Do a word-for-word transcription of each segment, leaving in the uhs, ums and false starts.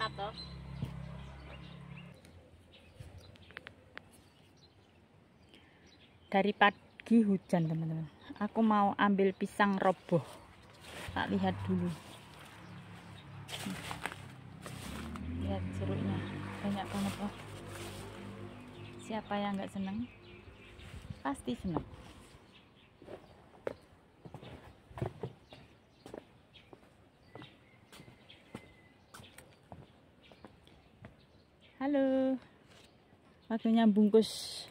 mantap toh. Dari pagi hujan teman-teman, aku mau ambil pisang roboh, tak lihat dulu. Lihat jeruknya banyak banget loh. Siapa yang nggak seneng? Pasti seneng. Halo, waktunya bungkus.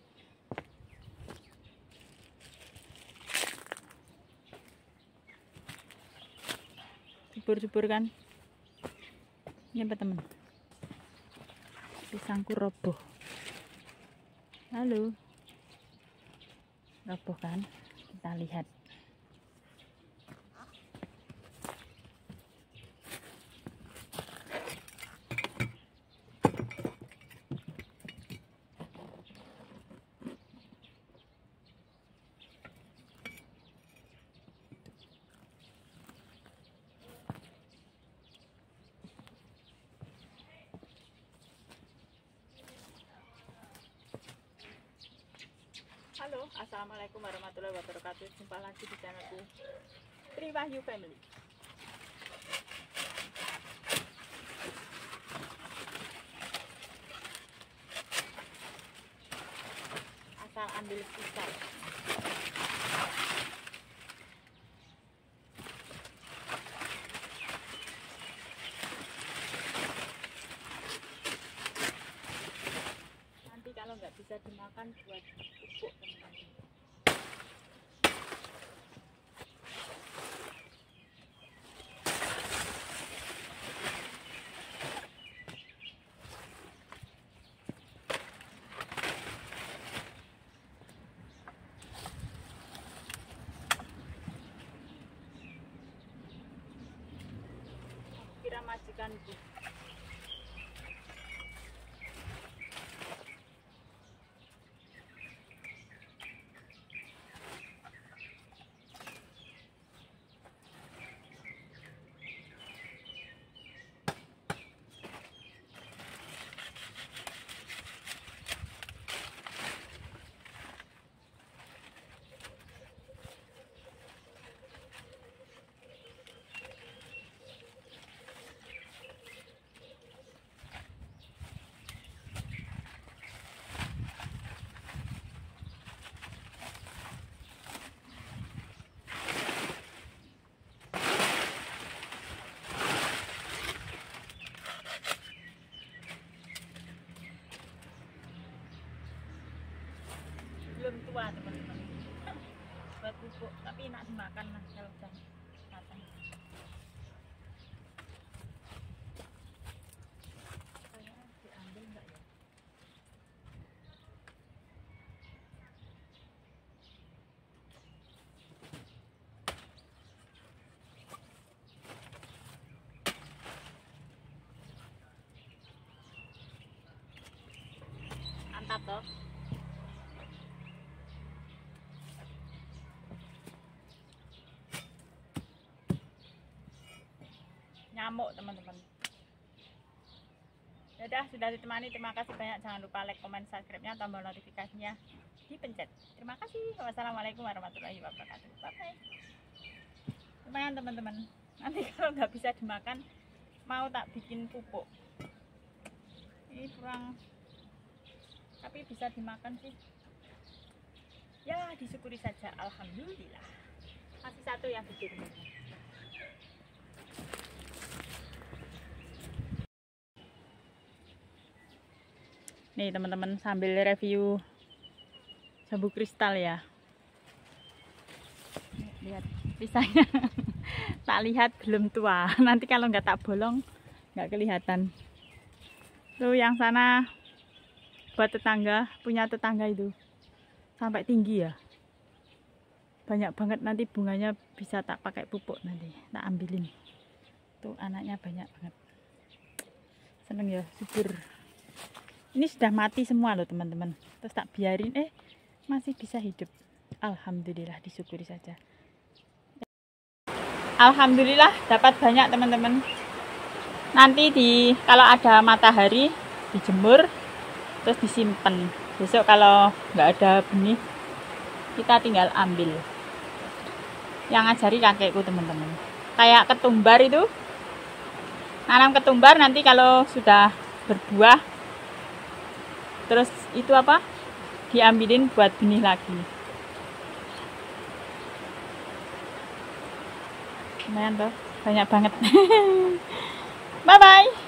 Subur-subur kan? Ini apa teman? Pisangku roboh. Halo, roboh kan? Kita lihat. Halo, assalamualaikum warahmatullahi wabarakatuh. Jumpa lagi di channelku Tri Wahyu Family. Asal ambil pisang. Nanti kalau nggak bisa dimakan buat pupuk teman-teman. Kira majikanku. Belum tua teman-teman, buat pupuk, tapi enak dimakan lah kalau udah matang. Kayaknya diambil enggak ya? Mantap toh. Nyamuk teman-teman. Yaudah, sudah ditemani. Terima kasih banyak. Jangan lupa like, komen, subscribe-nya, tombol notifikasinya dipencet. Terima kasih. Wassalamualaikum warahmatullahi wabarakatuh. Bye bye. Lumayan teman-teman. Nanti kalau nggak bisa dimakan, mau tak bikin pupuk. Ini kurang, tapi bisa dimakan sih. Ya, disyukuri saja. Alhamdulillah. Masih satu yang bikin. Nih teman-teman, sambil review jambu kristal ya. Lihat pisangnya. Tak lihat belum tua. Nanti kalau nggak tak bolong nggak kelihatan. Tuh yang sana buat tetangga, punya tetangga itu sampai tinggi ya. Banyak banget, nanti bunganya bisa tak pakai pupuk, nanti tak ambilin. Tuh anaknya banyak banget. Seneng ya, subur. Ini sudah mati semua loh teman-teman. Terus tak biarin, eh masih bisa hidup. Alhamdulillah, disyukuri saja. Alhamdulillah dapat banyak teman-teman. Nanti di kalau ada matahari dijemur terus disimpan. Besok kalau nggak ada benih kita tinggal ambil. Yang ngajari kakekku teman-teman. Kayak ketumbar itu, nanam ketumbar nanti kalau sudah berbuah terus itu apa diambilin buat benih lagi. Lumayan tuh, banyak banget. Bye bye.